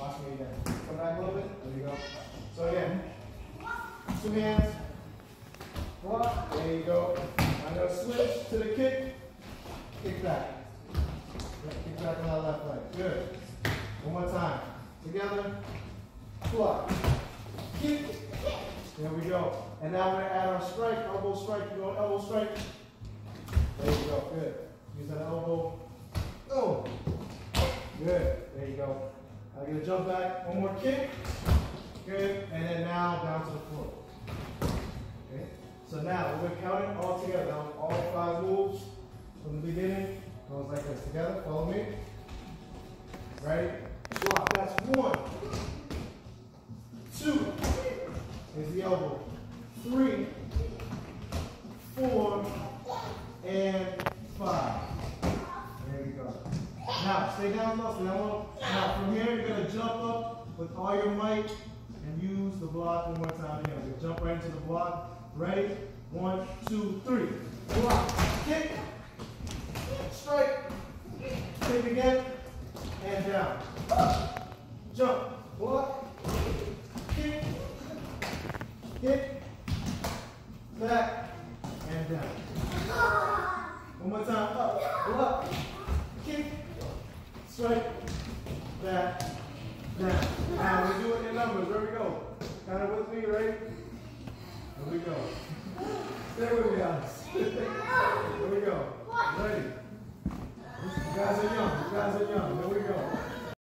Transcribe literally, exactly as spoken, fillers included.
Watch me again. Come back a little bit. There you go. So again, two hands. Block. There you go. I'm going to switch to the kick. Kick back. Yeah, kick back on that left leg. Good. One more time. Together. Block. Kick. There we go. And now we're going to add our strike. Elbow strike. You go elbow strike. There you go. Good. Use that elbow. Oh. Good. There you go. I'm going to jump back. One more kick. Good. And then now down to the floor. Okay. So now we're counting all together. Now all five moves from the beginning goes like this. Together. Follow me. Ready? Block. That's one. Two. Is the elbow. Three. Four. And five. There you go. Now, stay down low, stay down low. Now, from here, you're going to jump up with all your might and use the block one more time. Again, you're going to jump right into the block. Ready? One, two, three. Block. Kick. Strike. Kick again. And down. Jump. Block. Kick. Kick. Back. And down. One more time. Up. Block. Kick. Strike, back, down. Now we do it in numbers. Where we go? Kind of with me, right? Here we go. Stay with me, guys. Here we go. Ready? You guys are young. You guys are young. Here we go.